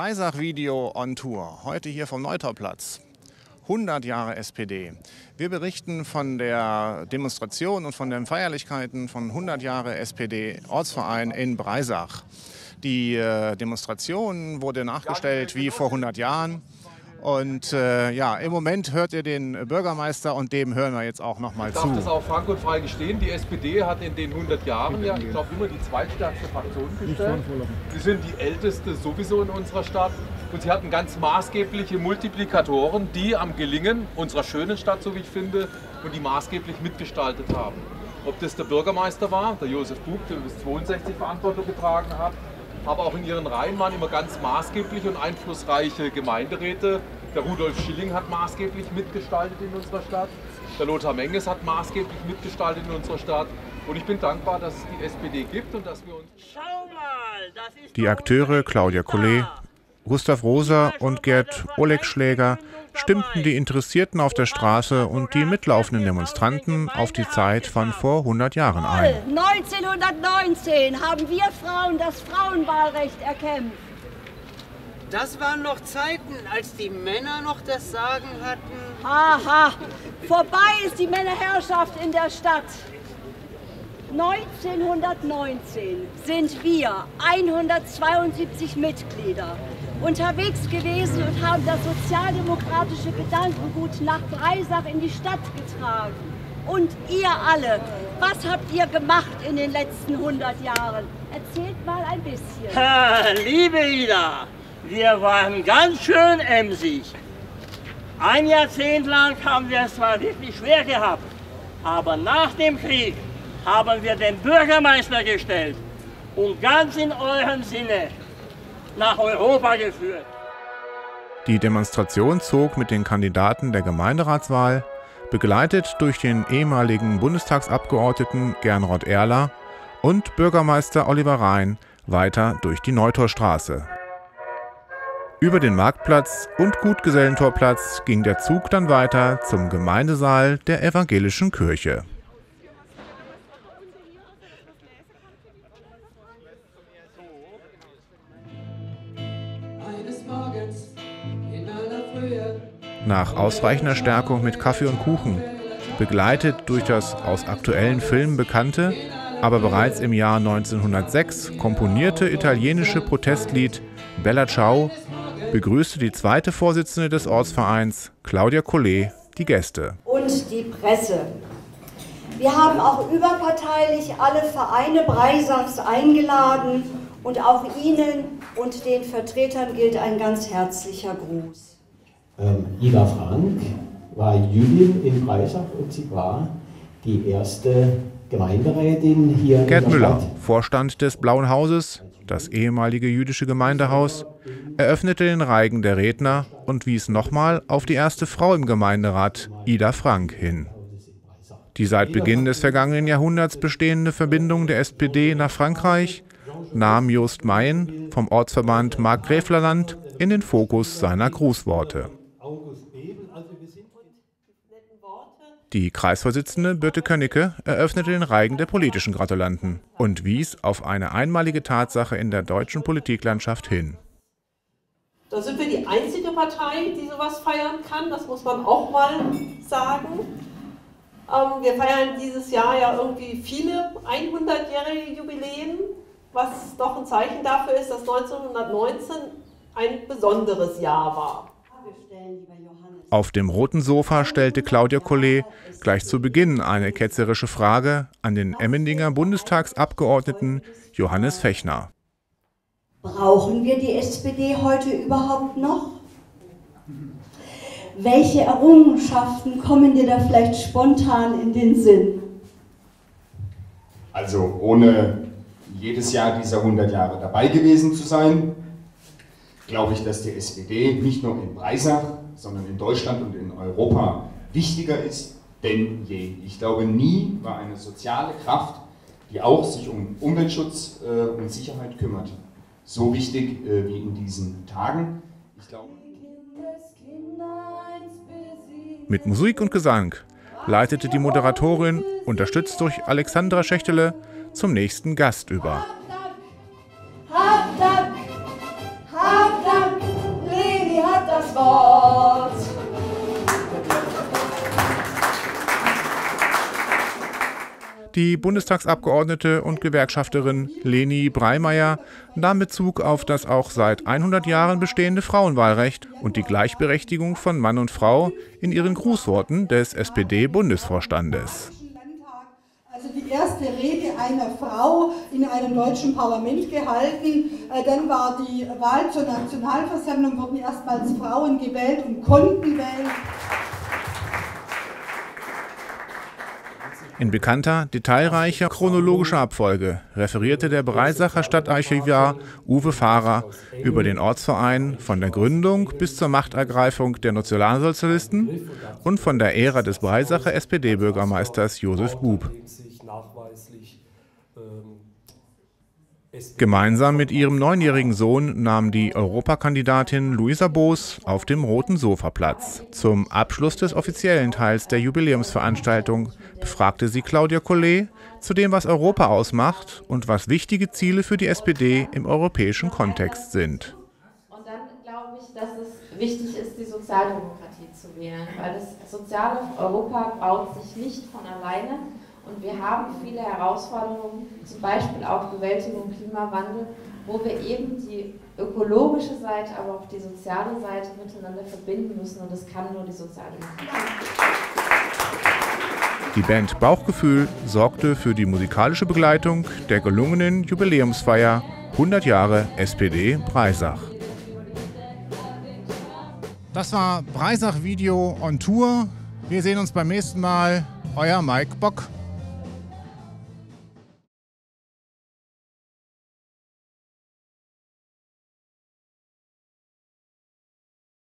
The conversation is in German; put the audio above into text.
Breisach-Video on Tour, heute hier vom Neutorplatz. 100 Jahre SPD. Wir berichten von der Demonstration und von den Feierlichkeiten von 100 Jahre SPD-Ortsverein in Breisach. Die Demonstration wurde nachgestellt wie vor 100 Jahren. Und ja, im Moment hört ihr den Bürgermeister und dem hören wir jetzt auch noch mal zu. Ich darf das auch frank und frei gestehen. Die SPD hat in den 100 Jahren ja, ich glaube, immer die zweitstärkste Fraktion gestellt. Sie sind die älteste sowieso in unserer Stadt. Und sie hatten ganz maßgebliche Multiplikatoren, die am Gelingen unserer schönen Stadt, so wie ich finde, und die maßgeblich mitgestaltet haben. Ob das der Bürgermeister war, der Josef Bug, der bis 62 Verantwortung getragen hat, aber auch in ihren Reihen waren immer ganz maßgebliche und einflussreiche Gemeinderäte. Der Rudolf Schilling hat maßgeblich mitgestaltet in unserer Stadt. Der Lothar Menges hat maßgeblich mitgestaltet in unserer Stadt. Und ich bin dankbar, dass es die SPD gibt und dass wir uns... Schau mal, das ist Die Akteure Claudia Collet, Gustav Roser und Gerd Olegschläger stimmten die Interessierten auf der Straße und die mitlaufenden Demonstranten auf die Zeit von vor 100 Jahren ein. 1919 haben wir Frauen das Frauenwahlrecht erkämpft. Das waren noch Zeiten, als die Männer noch das Sagen hatten. Haha, vorbei ist die Männerherrschaft in der Stadt. 1919 sind wir 172 Mitglieder unterwegs gewesen und haben das sozialdemokratische Gedankengut nach Breisach in die Stadt getragen. Und ihr alle, was habt ihr gemacht in den letzten 100 Jahren? Erzählt mal ein bisschen. Liebe Ida, wir waren ganz schön emsig. Ein Jahrzehnt lang haben wir es zwar wirklich schwer gehabt, aber nach dem Krieg haben wir den Bürgermeister gestellt und ganz in eurem Sinne nach Europa geführt. Die Demonstration zog mit den Kandidaten der Gemeinderatswahl, begleitet durch den ehemaligen Bundestagsabgeordneten Gernot Erler und Bürgermeister Oliver Rhein, weiter durch die Neutorstraße. Über den Marktplatz und Gutgesellentorplatz ging der Zug dann weiter zum Gemeindesaal der evangelischen Kirche. Nach ausreichender Stärkung mit Kaffee und Kuchen, begleitet durch das aus aktuellen Filmen bekannte, aber bereits im Jahr 1906 komponierte italienische Protestlied Bella Ciao, begrüßte die zweite Vorsitzende des Ortsvereins, Claudia Collet, die Gäste. Und die Presse. Wir haben auch überparteilich alle Vereine Breisachs eingeladen und auch Ihnen und den Vertretern gilt ein ganz herzlicher Gruß. Ida Frank war Jüdin in Breisach und sie war die erste Gemeinderätin hier Gerd in der Müller, Stadt. Vorstand des Blauen Hauses, das ehemalige jüdische Gemeindehaus, eröffnete den Reigen der Redner und wies nochmal auf die erste Frau im Gemeinderat, Ida Frank, hin. Die seit Beginn des vergangenen Jahrhunderts bestehende Verbindung der SPD nach Frankreich nahm Jost Meyen vom Ortsverband Markgräflerland in den Fokus seiner Grußworte. Die Kreisvorsitzende Birte Könnecke eröffnete den Reigen der politischen Gratulanten und wies auf eine einmalige Tatsache in der deutschen Politiklandschaft hin. Da sind wir die einzige Partei, die sowas feiern kann, das muss man auch mal sagen. Wir feiern dieses Jahr ja irgendwie viele 100-jährige Jubiläen, was doch ein Zeichen dafür ist, dass 1919 ein besonderes Jahr war. Auf dem roten Sofa stellte Claudia Collet gleich zu Beginn eine ketzerische Frage an den Emmendinger Bundestagsabgeordneten Johannes Fechner. Brauchen wir die SPD heute überhaupt noch? Welche Errungenschaften kommen dir da vielleicht spontan in den Sinn? Also ohne jedes Jahr dieser 100 Jahre dabei gewesen zu sein, glaube ich, dass die SPD nicht nur in Breisach, sondern in Deutschland und in Europa wichtiger ist denn je. Ich glaube, nie war eine soziale Kraft, die auch sich um Umweltschutz und Sicherheit kümmert, so wichtig wie in diesen Tagen. Ich glaube, Mit Musik und Gesang leitete die Moderatorin, unterstützt durch Alexandra Schächtele, zum nächsten Gast über. Hab Dank, hab Dank, hab Dank. Die Bundestagsabgeordnete und Gewerkschafterin Leni Breimeyer nahm Bezug auf das auch seit 100 Jahren bestehende Frauenwahlrecht und die Gleichberechtigung von Mann und Frau in ihren Grußworten des SPD-Bundesvorstandes. Also die erste Rede einer Frau in einem deutschen Parlament gehalten. Dann war die Wahl zur Nationalversammlung, wurden erstmals Frauen gewählt und konnten wählen. In bekannter, detailreicher, chronologischer Abfolge referierte der Breisacher Stadtarchivar Uwe Fahrer über den Ortsverein von der Gründung bis zur Machtergreifung der Nationalsozialisten und von der Ära des Breisacher SPD-Bürgermeisters Josef Bub. Gemeinsam mit ihrem 9-jährigen Sohn nahm die Europakandidatin Luisa Boos auf dem roten Sofa Platz. Zum Abschluss des offiziellen Teils der Jubiläumsveranstaltung befragte sie Claudia Collet zu dem, was Europa ausmacht und was wichtige Ziele für die SPD im europäischen Kontext sind. Und dann glaube ich, dass es wichtig ist, die Sozialdemokratie zu wählen, weil das soziale Europa baut sich nicht von alleine. Und wir haben viele Herausforderungen, zum Beispiel auch Bewältigung Klimawandel, wo wir eben die ökologische Seite, aber auch die soziale Seite miteinander verbinden müssen. Und das kann nur die Sozialdemokratie. Die Band Bauchgefühl sorgte für die musikalische Begleitung der gelungenen Jubiläumsfeier 100 Jahre SPD Breisach. Das war Breisach Video on Tour. Wir sehen uns beim nächsten Mal. Euer Mike Bock.